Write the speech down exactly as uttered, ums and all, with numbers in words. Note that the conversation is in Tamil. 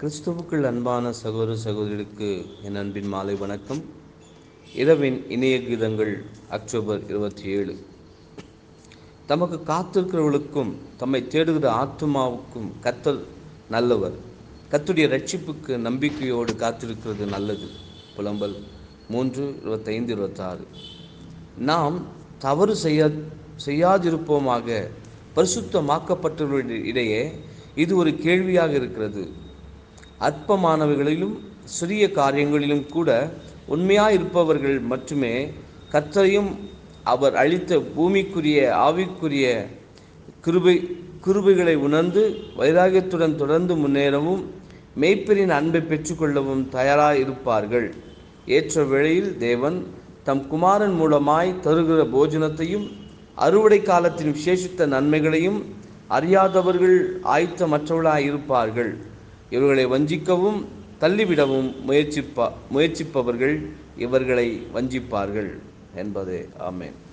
கிறிஸ்துவுக்குள் அன்பான சகோதர சகோதரிகளுக்கு என் அன்பின் மாலை வணக்கம். இரவின் இணைய கீதங்கள் அக்டோபர் இருபத்தி ஏழு. தமக்கு காத்திருக்கிறவர்களுக்கும் தம்மை தேடுகிற ஆத்துமாவுக்கும் கர்த்தர் நல்லவர். கர்த்தருடைய ரட்சிப்புக்கு நம்பிக்கையோடு காத்திருக்கிறது நல்லது. புலம்பல் மூன்று இருபத்தைந்து இருபத்தாறு. நாம் தவறு செய்ய செய்யாதிருப்போமாக. பரிசுத்தமாக்கப்பட்டவர்களிடையே இது ஒரு கேள்வியாக இருக்கிறது. அற்பமானவைகளிலும் சிறிய காரியங்களிலும் கூட உண்மையாயிருப்பவர்கள் மட்டுமே கர்த்தரையும் அவர் அளித்த பூமிக்குரிய ஆவிக்குரிய கிருபை கிருபைகளை உணர்ந்து வைராகியத்துடன் தொடர்ந்து முன்னேறவும் மேய்ப்பரின் அன்பை பெற்றுக்கொள்ளவும் தயாராயிருப்பார்கள். ஏற்ற வேளையில் தேவன் தம் குமாரன் மூலமாய் தருகிற போஜனத்தையும் அறுவடை காலத்தின் விசேஷித்த நன்மைகளையும் அறியாதவர்கள் ஆயத்தமற்றவர்களாயிருப்பார்கள். இவர்களை வஞ்சிக்கவும் தள்ளிவிடவும் முயற்சிப்பா முயற்சிப்பவர்கள் இவர்களை வஞ்சிப்பார்கள் என்பதே. ஆமென்.